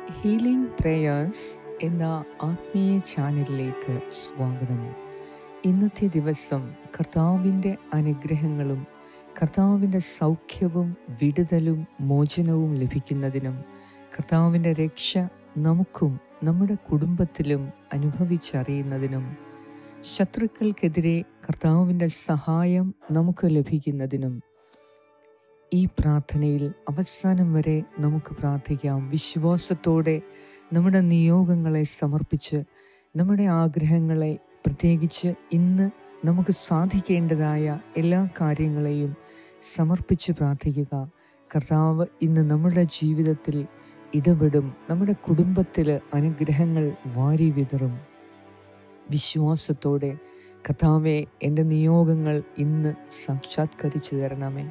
Healing prayers എന്ന ആത്മീയ ചാനലിലേക്ക് സ്വാഗതം. ഇന്നത്തെ ദിവസം കർത്താവിൻ്റെ അനുഗ്രഹങ്ങളും കർത്താവിൻ്റെ സൗഖ്യവും വിടുതലും മോചനവും ലഭിക്കുന്നതിനും കർത്താവിൻ്റെ രക്ഷ നമുക്കും നമ്മുടെ കുടുംബത്തിലും അനുഭവിച്ചറിയുന്നതിനും ശത്രുക്കൾക്കെതിരെ കർത്താവിൻ്റെ സഹായം നമുക്ക് ലഭിക്കുന്നതിനും ഈ പ്രാർത്ഥനയിൽ അവസാനം വരെ നമുക്ക് പ്രാർത്ഥിക്കാം. വിശ്വാസത്തോടെ നമ്മുടെ നിയോഗങ്ങളെ സമർപ്പിച്ച് നമ്മുടെ ആഗ്രഹങ്ങളെ, പ്രത്യേകിച്ച് ഇന്ന് നമുക്ക് സാധിക്കേണ്ടതായ എല്ലാ കാര്യങ്ങളെയും സമർപ്പിച്ച് പ്രാർത്ഥിക്കുക. കർത്താവ് ഇന്ന് നമ്മുടെ ജീവിതത്തിൽ ഇടപെടും, നമ്മുടെ കുടുംബത്തിൽ അനുഗ്രഹങ്ങൾ വാരി വിതറും. വിശ്വാസത്തോടെ കർത്താവെ, എൻ്റെ നിയോഗങ്ങൾ ഇന്ന് സാക്ഷാത്കരിച്ചു തരണമേ,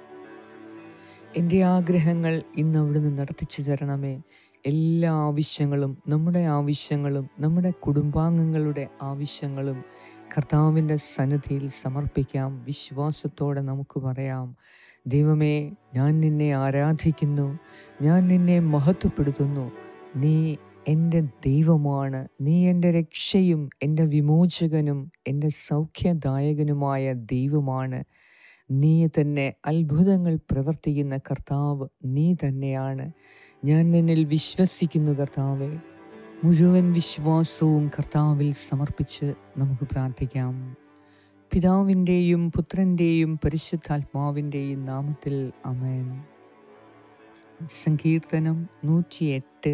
എൻ്റെ ആഗ്രഹങ്ങൾ ഇന്ന് അവിടുന്ന് നടത്തിച്ചു തരണമേ. എല്ലാ ആവശ്യങ്ങളും, നമ്മുടെ കുടുംബാംഗങ്ങളുടെ ആവശ്യങ്ങളും കർത്താവിൻ്റെ സന്നിധിയിൽ സമർപ്പിക്കാം. വിശ്വാസത്തോടെ നമുക്ക് പറയാം, ദൈവമേ, ഞാൻ നിന്നെ ആരാധിക്കുന്നു, ഞാൻ നിന്നെ മഹത്വപ്പെടുത്തുന്നു. നീ എൻ്റെ ദൈവമാണ്, നീ എൻ്റെ രക്ഷയും എൻ്റെ വിമോചകനും എൻ്റെ സൗഖ്യദായകനുമായ ദൈവമാണ്. നീ തന്നെ അത്ഭുതങ്ങൾ പ്രവർത്തിക്കുന്ന കർത്താവ് നീ തന്നെയാണ്. ഞാൻ നിന്നിൽ വിശ്വസിക്കുന്നു കർത്താവെ. മുഴുവൻ വിശ്വാസവും കർത്താവിൽ സമർപ്പിച്ച് നമുക്ക് പ്രാർത്ഥിക്കാം. പിതാവിൻ്റെയും പുത്രൻ്റെയും പരിശുദ്ധാത്മാവിൻ്റെയും നാമത്തിൽ ആമേൻ. സങ്കീർത്തനം 108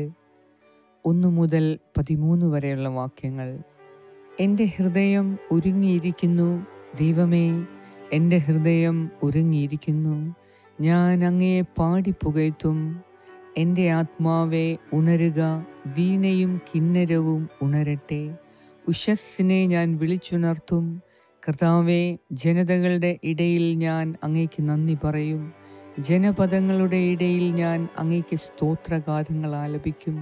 1 മുതൽ 13 വരെയുള്ള വാക്യങ്ങൾ. എൻ്റെ ഹൃദയം ഒരുങ്ങിയിരിക്കുന്നു, ദൈവമേ, എൻ്റെ ഹൃദയം ഒരുങ്ങിയിരിക്കുന്നു. ഞാൻ അങ്ങയെ പാടി പുകഴ്ത്തും. എൻ്റെ ആത്മാവെ ഉണരുക, വീണയും കിന്നരവും ഉണരട്ടെ. ഉഷസ്സിനെ ഞാൻ വിളിച്ചുണർത്തും. കർത്താവെ, ജനതകളുടെ ഇടയിൽ ഞാൻ അങ്ങയ്ക്ക് നന്ദി പറയും. ജനപദങ്ങളുടെ ഇടയിൽ ഞാൻ അങ്ങയ്ക്ക് സ്തോത്രഗാനങ്ങൾ ആലപിക്കും.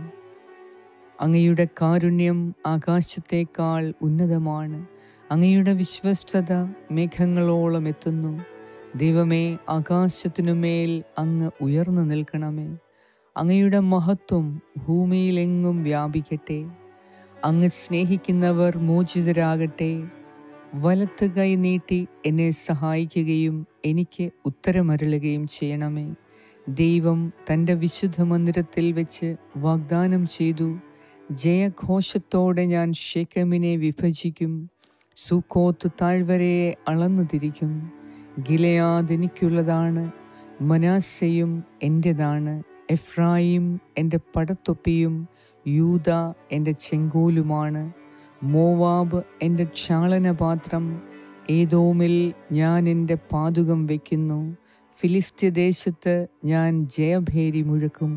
അങ്ങയുടെ കാരുണ്യം ആകാശത്തേക്കാൾ ഉന്നതമാണ്, അങ്ങയുടെ വിശ്വസ്തത മേഘങ്ങളോളം എത്തുന്നു. ദൈവമേ, ആകാശത്തിനുമേൽ അങ്ങ് ഉയർന്നു നിൽക്കണമേ. അങ്ങയുടെ മഹത്വം ഭൂമിയിലെങ്ങും വ്യാപിക്കട്ടെ. അങ്ങ് സ്നേഹിക്കുന്നവർ മോചിതരാകട്ടെ. വലത്ത് കൈ നീട്ടി എന്നെ സഹായിക്കുകയും എനിക്ക് ഉത്തരമരുളുകയും ചെയ്യണമേ. ദൈവം തൻ്റെ വിശുദ്ധ മന്ദിരത്തിൽ വെച്ച് വാഗ്ദാനം ചെയ്തു, ജയഘോഷത്തോടെ ഞാൻ ശെഖേമിനെ വിഭജിക്കും, സുക്കോത്ത് താഴ്വരയെ അളന്നു തിരിക്കും. ഗിലെയാദ് എനിക്കുള്ളതാണ്, മനാസയും എൻ്റെതാണ്. എഫ്രായിം എൻ്റെ പടത്തൊപ്പിയും യൂദ എൻ്റെ ചെങ്കോലുമാണ്. മോവാബ് എൻ്റെ ക്ഷാളനപാത്രം. ഏദോമിൽ ഞാൻ എൻ്റെ പാദുകം വയ്ക്കുന്നു. ഫിലിസ്ത്യദേശത്ത് ഞാൻ ജയഭേരി മുഴക്കും.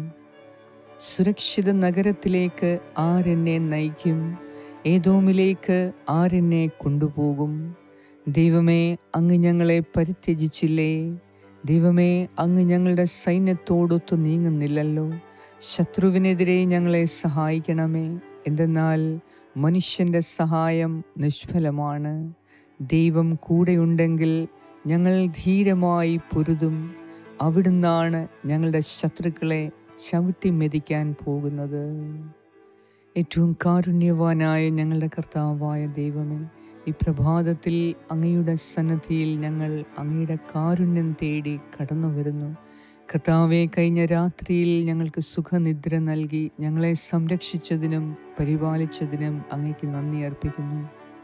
സുരക്ഷിത നഗരത്തിലേക്ക് ആരെന്നെ നയിക്കും? ഏദോമിലേക്ക് ആരെന്നെ കൊണ്ടുപോകും? ദൈവമേ, അങ്ങ് ഞങ്ങളെ പരിത്യജിച്ചില്ലേ? ദൈവമേ, അങ്ങ് ഞങ്ങളുടെ സൈന്യത്തോടൊത്തു നീങ്ങുന്നില്ലല്ലോ. ശത്രുവിനെതിരെ ഞങ്ങളെ സഹായിക്കണമേ. എന്തെന്നാൽ മനുഷ്യൻ്റെ സഹായം നിഷ്ഫലമാണ്. ദൈവം കൂടെയുണ്ടെങ്കിൽ ഞങ്ങൾ ധീരമായി പൊരുതും. അവിടുന്നാണ് ഞങ്ങളുടെ ശത്രുക്കളെ ചവിട്ടി മെതിക്കാൻ പോകുന്നത്. ഏറ്റവും കാരുണ്യവാനായ ഞങ്ങളുടെ കർത്താവായ ദൈവമേ, ഈ പ്രഭാതത്തിൽ അങ്ങയുടെ സന്നിധിയിൽ ഞങ്ങൾ അങ്ങയുടെ കാരുണ്യം തേടി കടന്നു വരുന്നു. കർത്താവെ, കഴിഞ്ഞ രാത്രിയിൽ ഞങ്ങൾക്ക് സുഖനിദ്ര നൽകി ഞങ്ങളെ സംരക്ഷിച്ചതിനും പരിപാലിച്ചതിനും അങ്ങയ്ക്ക് നന്ദി അർപ്പിക്കുന്നു.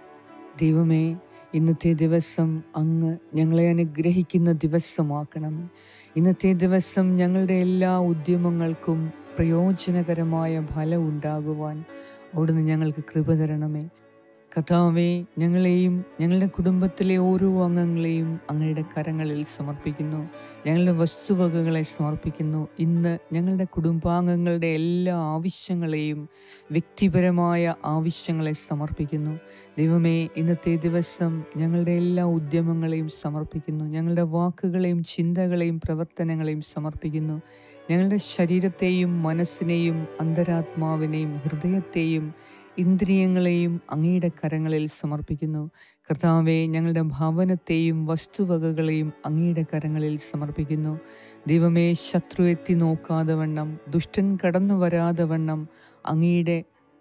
ദൈവമേ, ഇന്നത്തെ ദിവസം അങ്ങ് ഞങ്ങളെ അനുഗ്രഹിക്കുന്ന ദിവസമാക്കണമേ. ഇന്നത്തെ ദിവസം ഞങ്ങളുടെ എല്ലാ ഉദ്യമങ്ങൾക്കും പ്രയോജനകരമായ ഫലം ഉണ്ടാകുവാൻ അവിടുന്ന് ഞങ്ങൾക്ക് കൃപ തരണമേ. കർത്താവേ, ഞങ്ങളെയും ഞങ്ങളുടെ കുടുംബത്തിലെ ഓരോ അംഗങ്ങളെയും അങ്ങയുടെ കരങ്ങളിൽ സമർപ്പിക്കുന്നു. ഞങ്ങളുടെ വസ്തുവകകളെ സമർപ്പിക്കുന്നു. ഇന്ന് ഞങ്ങളുടെ കുടുംബാംഗങ്ങളുടെ എല്ലാ ആവശ്യങ്ങളെയും, വ്യക്തിപരമായ ആവശ്യങ്ങളെ സമർപ്പിക്കുന്നു. ദൈവമേ, ഇന്നത്തെ ദിവസം ഞങ്ങളുടെ എല്ലാ ഉദ്യമങ്ങളെയും സമർപ്പിക്കുന്നു. ഞങ്ങളുടെ വാക്കുകളെയും ചിന്തകളെയും പ്രവർത്തനങ്ങളെയും സമർപ്പിക്കുന്നു. ഞങ്ങളുടെ ശരീരത്തെയും മനസ്സിനെയും അന്തരാത്മാവിനെയും ഹൃദയത്തെയും ഇന്ദ്രിയങ്ങളെയും അങ്ങയുടെ കരങ്ങളിൽ സമർപ്പിക്കുന്നു. കർത്താവെ, ഞങ്ങളുടെ ഭവനത്തെയും വസ്തുവകകളെയും അങ്ങയുടെ കരങ്ങളിൽ സമർപ്പിക്കുന്നു. ദൈവമേ, ശത്രു എത്തി നോക്കാതെ വണ്ണം, ദുഷ്ടൻ കടന്നു വരാതെ വണ്ണം അങ്ങയുടെ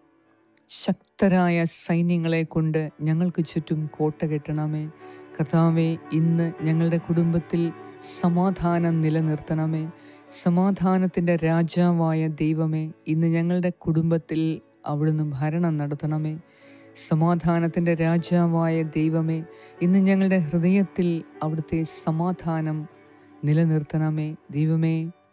ശക്തരായ സൈന്യങ്ങളെ കൊണ്ട് ഞങ്ങൾക്ക് ചുറ്റും കോട്ട കെട്ടണമേ. കർത്താവെ, ഇന്ന് ഞങ്ങളുടെ കുടുംബത്തിൽ സമാധാനം നിലനിർത്തണമേ. സമാധാനത്തിൻ്റെ രാജാവായ ദൈവമേ, ഇന്ന് ഞങ്ങളുടെ കുടുംബത്തിൽ അവിടുന്ന് ഭരണം നടത്തണമേ. സമാധാനത്തിൻ്റെ രാജാവായ ദൈവമേ, ഇന്ന് ഞങ്ങളുടെ ഹൃദയത്തിൽ അവിടുത്തെ സമാധാനം നിലനിർത്തണമേ. ദൈവമേ,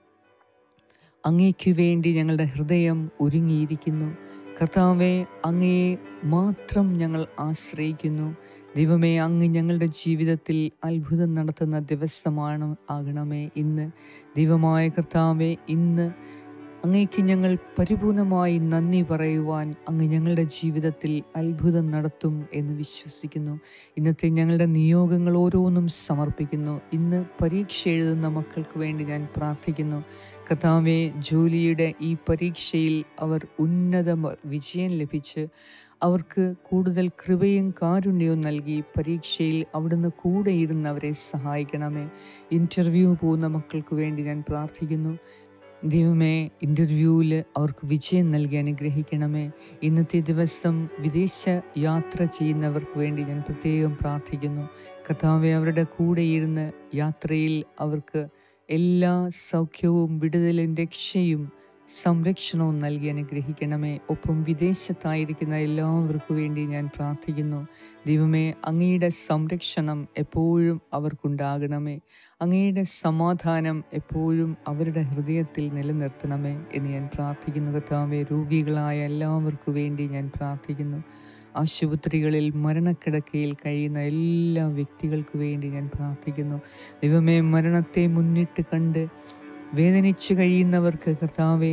അങ്ങേക്കു വേണ്ടി ഞങ്ങളുടെ ഹൃദയം ഒരുങ്ങിയിരിക്കുന്നു. കർത്താവെ, അങ്ങയെ മാത്രം ഞങ്ങൾ ആശ്രയിക്കുന്നു. ദൈവമേ, അങ്ങ് ഞങ്ങളുടെ ജീവിതത്തിൽ അത്ഭുതം നടത്തുന്ന ദിവസമാണ് ആകണമേ ഇന്ന്. ദൈവമായ കർത്താവെ, ഇന്ന് അങ്ങേക്ക് ഞങ്ങൾ പരിപൂർണമായി നന്ദി പറയുവാൻ അങ്ങ് ഞങ്ങളുടെ ജീവിതത്തിൽ അത്ഭുതം നടത്തും എന്ന് വിശ്വസിക്കുന്നു. ഇന്നത്തെ ഞങ്ങളുടെ നിയോഗങ്ങൾ ഓരോന്നും സമർപ്പിക്കുന്നു. ഇന്ന് പരീക്ഷ എഴുതുന്ന മക്കൾക്ക് വേണ്ടി ഞാൻ പ്രാർത്ഥിക്കുന്നു. കർത്താവെ, ജോലിയുടെ ഈ പരീക്ഷയിൽ അവർ ഉന്നത വിജയം ലഭിച്ച് അവർക്ക് കൂടുതൽ കൃപയും കാരുണ്യവും നൽകി പരീക്ഷയിൽ അവിടുന്ന് കൂടെ ഇരുന്ന് അവരെ സഹായിക്കണമേ. ഇൻ്റർവ്യൂ പോകുന്ന മക്കൾക്ക് വേണ്ടി ഞാൻ പ്രാർത്ഥിക്കുന്നു. ദൈവമേ, ഇൻ്റർവ്യൂവിൽ അവർക്ക് വിജയം നൽകി അനുഗ്രഹിക്കണമേ. ഇന്നത്തെ ദിവസം വിദേശ യാത്ര ചെയ്യുന്നവർക്ക് വേണ്ടി ഞാൻ പ്രത്യേകം പ്രാർത്ഥിക്കുന്നു. കർത്താവെ, അവരുടെ കൂടെ ഇരുന്ന് യാത്രയിൽ അവർക്ക് എല്ലാ സൗഖ്യവും വിടുതലും രക്ഷയും സംരക്ഷണവും നൽകി അനുഗ്രഹിക്കണമേ. ഒപ്പം വിദേശത്തായിരിക്കുന്ന എല്ലാവർക്കു വേണ്ടി ഞാൻ പ്രാർത്ഥിക്കുന്നു. ദൈവമേ, അങ്ങയുടെ സംരക്ഷണം എപ്പോഴും അവർക്കുണ്ടാകണമേ. അങ്ങയുടെ സമാധാനം എപ്പോഴും അവരുടെ ഹൃദയത്തിൽ നിലനിർത്തണമേ എന്ന് ഞാൻ പ്രാർത്ഥിക്കുന്നു. കർത്താവേ, രോഗികളായ എല്ലാവർക്കു വേണ്ടി ഞാൻ പ്രാർത്ഥിക്കുന്നു. ആശുപത്രികളിൽ മരണക്കിടക്കയിൽ കഴിയുന്ന എല്ലാ വ്യക്തികൾക്ക് വേണ്ടി ഞാൻ പ്രാർത്ഥിക്കുന്നു. ദൈവമേ, മരണത്തെ മുന്നിട്ട് കണ്ട് വേദനിച്ച് കഴിയുന്നവർക്ക് കർത്താവെ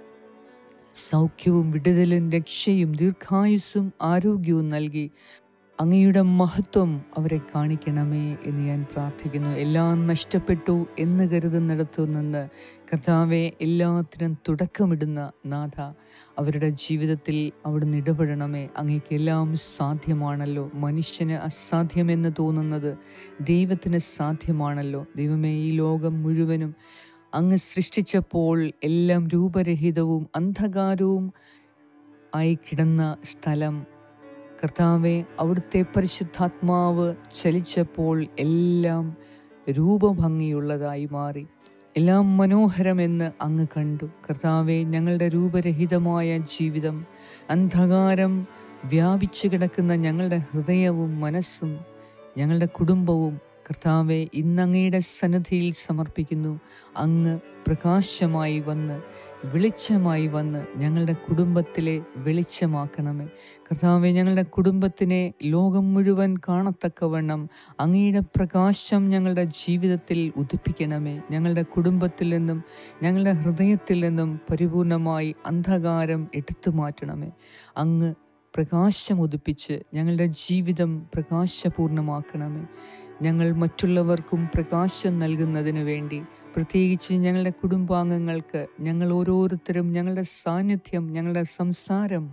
സൗഖ്യവും വിടുതലും രക്ഷയും ദീർഘായുസ്സും ആരോഗ്യവും നൽകി അങ്ങയുടെ മഹത്വം അവരെ കാണിക്കണമേ എന്ന് ഞാൻ പ്രാർത്ഥിക്കുന്നു. എല്ലാം നഷ്ടപ്പെട്ടു എന്ന് കരുതുന്നിടത്തു നിന്ന് കർത്താവെ എല്ലാത്തിനും തുടക്കമിടുന്ന നാഥ, അവരുടെ ജീവിതത്തിൽ അവിടുന്ന് ഇടപെടണമേ. അങ്ങേക്ക് എല്ലാം സാധ്യമാണല്ലോ. മനുഷ്യന് അസാധ്യമെന്ന് തോന്നുന്നത് ദൈവത്തിന് സാധ്യമാണല്ലോ. ദൈവമേ, ഈ ലോകം മുഴുവനും അങ്ങ് സൃഷ്ടിച്ചപ്പോൾ എല്ലാം രൂപരഹിതവും അന്ധകാരവും ആയി കിടന്ന സ്ഥലം കർത്താവെ, അവിടുത്തെ പരിശുദ്ധാത്മാവ് ചലിച്ചപ്പോൾ എല്ലാം രൂപഭംഗിയുള്ളതായി മാറി. എല്ലാം മനോഹരമെന്ന് അങ്ങ് കണ്ടു. കർത്താവെ, ഞങ്ങളുടെ രൂപരഹിതമായ ജീവിതം, അന്ധകാരം വ്യാപിച്ചു കിടക്കുന്ന ഞങ്ങളുടെ ഹൃദയവും മനസ്സും ഞങ്ങളുടെ കുടുംബവും കർത്താവെ ഇന്നങ്ങയുടെ സന്നിധിയിൽ സമർപ്പിക്കുന്നു. അങ്ങ് പ്രകാശമായി വന്ന് വെളിച്ചമായി വന്ന് ഞങ്ങളുടെ കുടുംബത്തിലെ വെളിച്ചമാക്കണമേ. കർത്താവെ, ഞങ്ങളുടെ കുടുംബത്തിനെ ലോകം മുഴുവൻ കാണത്തക്കവണ്ണം അങ്ങയുടെ പ്രകാശം ഞങ്ങളുടെ ജീവിതത്തിൽ ഉദിപ്പിക്കണമേ. ഞങ്ങളുടെ കുടുംബത്തിൽ നിന്നും ഞങ്ങളുടെ ഹൃദയത്തിൽ നിന്നും പരിപൂർണമായി അന്ധകാരം എടുത്തു മാറ്റണമേ. അങ്ങ് പ്രകാശം ഉദിപ്പിച്ച് ഞങ്ങളുടെ ജീവിതം പ്രകാശപൂർണമാക്കണമേ. ഞങ്ങൾ മറ്റുള്ളവർക്കും പ്രകാശം നൽകുന്നതിന് വേണ്ടി, പ്രത്യേകിച്ച് ഞങ്ങളുടെ കുടുംബാംഗങ്ങൾക്ക് ഞങ്ങൾ ഓരോരുത്തരും ഞങ്ങളുടെ സാന്നിധ്യം, ഞങ്ങളുടെ സംസാരം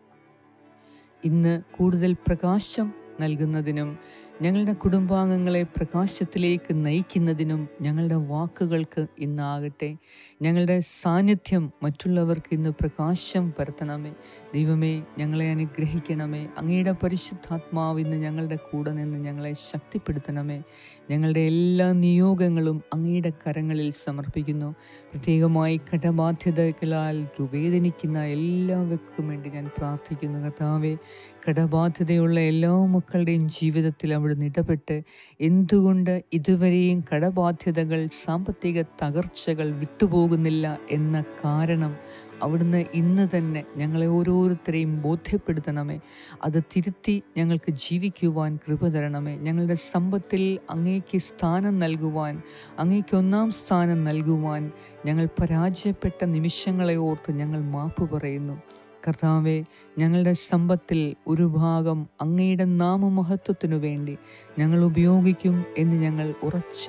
ഇന്ന് കൂടുതൽ പ്രകാശം നൽകുന്നതിനും ഞങ്ങളുടെ കുടുംബാംഗങ്ങളെ പ്രകാശത്തിലേക്ക് നയിക്കുന്നതിനും ഞങ്ങളുടെ വാക്കുകൾക്ക് ഇന്നാകട്ടെ. ഞങ്ങളുടെ സാന്നിധ്യം മറ്റുള്ളവർക്ക് ഇന്ന് പ്രകാശം പരത്തണമേ. ദൈവമേ, ഞങ്ങളെ അനുഗ്രഹിക്കണമേ. അങ്ങയുടെ പരിശുദ്ധാത്മാവ് ഇന്ന് ഞങ്ങളുടെ കൂടെ നിന്ന് ഞങ്ങളെ ശക്തിപ്പെടുത്തണമേ. ഞങ്ങളുടെ എല്ലാ നിയോഗങ്ങളും അങ്ങയുടെ കരങ്ങളിൽ സമർപ്പിക്കുന്നു. പ്രത്യേകമായി കടബാധ്യതകളാൽ വേദനിക്കുന്ന എല്ലാവർക്കും വേണ്ടി ഞാൻ പ്രാർത്ഥിക്കുന്നു. കർത്താവേ, കടബാധ്യതയുള്ള എല്ലാ മക്കളുടെയും ജീവിതത്തിൽ അവിടുന്ന് ഇടപെട്ട് എന്തുകൊണ്ട് ഇതുവരെയും കടബാധ്യതകൾ, സാമ്പത്തിക തകർച്ചകൾ വിട്ടുപോകുന്നില്ല എന്ന കാരണം അവിടുന്ന് ഇന്ന് തന്നെ ഞങ്ങളെ ഓരോരുത്തരെയും ബോധ്യപ്പെടുത്തണമേ. അത് തിരുത്തി ഞങ്ങൾക്ക് ജീവിക്കുവാൻ കൃപ തരണമേ. ഞങ്ങളുടെ സമ്പത്തിൽ അങ്ങേക്ക് സ്ഥാനം നൽകുവാൻ, അങ്ങേക്ക് ഒന്നാം സ്ഥാനം നൽകുവാൻ ഞങ്ങൾ പരാജയപ്പെട്ട നിമിഷങ്ങളെ ഓർത്ത് ഞങ്ങൾ മാപ്പ് പറയുന്നു. കർത്താവെ, ഞങ്ങളുടെ സമ്പത്തിൽ ഒരു ഭാഗം അങ്ങയുടെ നാമമഹത്വത്തിനു വേണ്ടി ഞങ്ങൾ ഉപയോഗിക്കും എന്ന് ഞങ്ങൾ ഉറച്ച്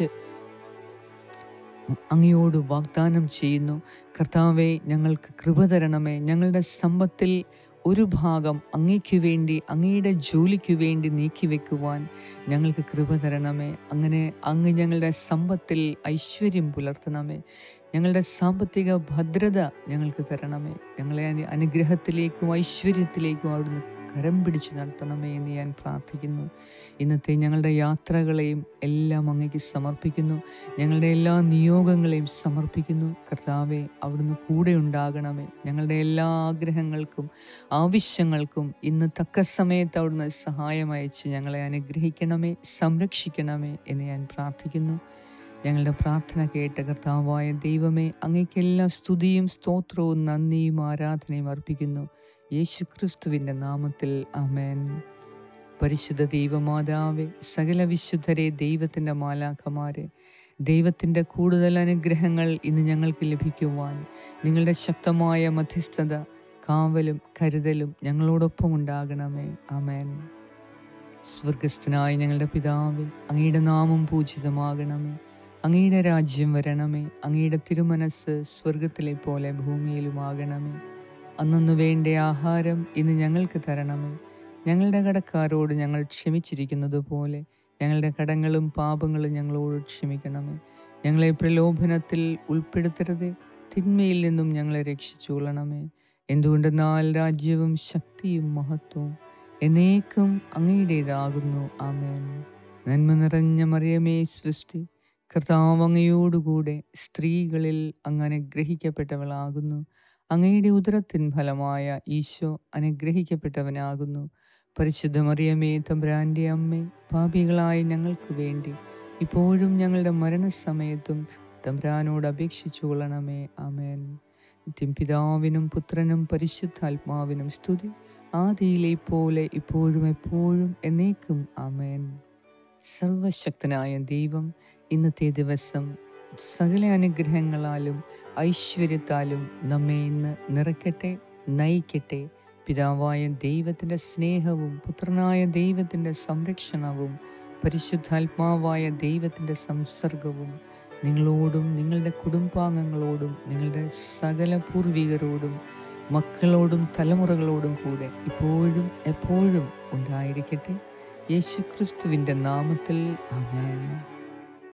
അങ്ങയോട് വാഗ്ദാനം ചെയ്യുന്നു. കർത്താവെ, ഞങ്ങൾക്ക് കൃപ തരണമേ. ഞങ്ങളുടെ സമ്പത്തിൽ ഒരു ഭാഗം അങ്ങയ്ക്കു വേണ്ടി, അങ്ങയുടെ ജോലിക്കു വേണ്ടി നീക്കിവെക്കുവാൻ ഞങ്ങൾക്ക് കൃപ തരണമേ. അങ്ങനെ അങ്ങ് ഞങ്ങളുടെ സമ്പത്തിൽ ഐശ്വര്യം പുലർത്തണമേ. ഞങ്ങളുടെ സാമ്പത്തിക ഭദ്രത ഞങ്ങൾക്ക് തരണമേ. ഞങ്ങളെ അനുഗ്രഹത്തിലേക്കും ഐശ്വര്യത്തിലേക്കും അവിടുന്ന് കരം പിടിച്ച് നടത്തണമേ എന്ന് ഞാൻ പ്രാർത്ഥിക്കുന്നു. ഇന്നത്തെ ഞങ്ങളുടെ യാത്രകളെയും എല്ലാം അങ്ങേക്ക് സമർപ്പിക്കുന്നു. ഞങ്ങളുടെ എല്ലാ നിയോഗങ്ങളെയും സമർപ്പിക്കുന്നു. കർത്താവെ, അവിടുന്ന് കൂടെ ഉണ്ടാകണമേ. ഞങ്ങളുടെ എല്ലാ ആഗ്രഹങ്ങൾക്കും ആവശ്യങ്ങൾക്കും ഇന്ന് തക്ക സമയത്ത് അവിടുന്ന് സഹായം അയച്ച് ഞങ്ങളെ അനുഗ്രഹിക്കണമേ, സംരക്ഷിക്കണമേ എന്ന് ഞാൻ പ്രാർത്ഥിക്കുന്നു. ഞങ്ങളുടെ പ്രാർത്ഥന കേട്ട കർത്താവായ ദൈവമേ, അങ്ങേക്ക് എല്ലാ സ്തുതിയും സ്തോത്രവും നന്ദിയും ആരാധനയും അർപ്പിക്കുന്നു. യേശു ക്രിസ്തുവിൻ്റെ നാമത്തിൽ ആമേൻ. പരിശുദ്ധ ദൈവമാതാവേ, സകല വിശുദ്ധരെ, ദൈവത്തിൻ്റെ മാലാഖമാരെ, ദൈവത്തിൻ്റെ കൂടുതൽ അനുഗ്രഹങ്ങൾ ഇന്ന് ഞങ്ങൾക്ക് ലഭിക്കുവാൻ നിങ്ങളുടെ ശക്തമായ മധ്യസ്ഥത, കാവലും കരുതലും ഞങ്ങളോടൊപ്പം ഉണ്ടാകണമേ. ആമേൻ. സ്വർഗസ്ഥനായ ഞങ്ങളുടെ പിതാവേ, അങ്ങയുടെ നാമം പൂജിതമാകണമേ. അങ്ങയുടെ രാജ്യം വരണമേ. അങ്ങയുടെ തിരുമനസ് സ്വർഗത്തിലെ പോലെ ഭൂമിയിലുമാകണമേ. അന്നന്നു വേണ്ട ആഹാരം ഇന്ന് ഞങ്ങൾക്ക് തരണമേ. ഞങ്ങളുടെ കടക്കാരോട് ഞങ്ങൾ ക്ഷമിച്ചിരിക്കുന്നത് പോലെ ഞങ്ങളുടെ കടങ്ങളും പാപങ്ങളും ഞങ്ങളോട് ക്ഷമിക്കണമേ. ഞങ്ങളെ പ്രലോഭനത്തിൽ ഉൾപ്പെടുത്തരുതേ, തിന്മയിൽ നിന്നും ഞങ്ങളെ രക്ഷിച്ചുകൊള്ളണമേ. എന്തുകൊണ്ടെന്നാൽ രാജ്യവും ശക്തിയും മഹത്വവും എന്നേക്കും അങ്ങയുടേതാകുന്നു. ആമേൻ. നന്മ നിറഞ്ഞ മറിയമേ, സ്വസ്തി, കർത്താവ് അങ്ങയോടുകൂടെ സ്ത്രീകളിൽ അങ്ങ് അനുഗ്രഹിക്കപ്പെട്ടവളാകുന്നു. അങ്ങയുടെ ഉദരത്തിൻ ഫലമായ ഈശോ അനുഗ്രഹിക്കപ്പെട്ടവനാകുന്നു. പരിശുദ്ധ മറിയമേ, തമ്പുരാൻ്റെ അമ്മേ, പാപികളായ ഞങ്ങൾക്ക് വേണ്ടി ഇപ്പോഴും ഞങ്ങളുടെ മരണസമയത്തും തമ്പുരാനോട് അപേക്ഷിച്ചു കൊള്ളണമേ. ആമേൻ. നിത്യം പിതാവിനും പുത്രനും പരിശുദ്ധാത്മാവിനും സ്തുതി, ആദിയിലെ പോലെ ഇപ്പോഴും എപ്പോഴും എന്നേക്കും. ആമേൻ. സർവശക്തനായ ദൈവം ഇന്നത്തെ ദിവസം സകല അനുഗ്രഹങ്ങളാലും ഐശ്വര്യത്താലും നമ്മെ ഇന്ന് നിറയ്ക്കട്ടെ, നയിക്കട്ടെ. പിതാവായ ദൈവത്തിൻ്റെ സ്നേഹവും പുത്രനായ ദൈവത്തിൻ്റെ സംരക്ഷണവും പരിശുദ്ധാത്മാവായ ദൈവത്തിൻ്റെ സംസർഗവും നിങ്ങളോടും നിങ്ങളുടെ കുടുംബാംഗങ്ങളോടും നിങ്ങളുടെ സകല പൂർവികരോടും മക്കളോടും തലമുറകളോടും കൂടെ ഇപ്പോഴും എപ്പോഴും ഉണ്ടായിരിക്കട്ടെ. യേശു ക്രിസ്തുവിൻ്റെ നാമത്തിൽ ആമേൻ.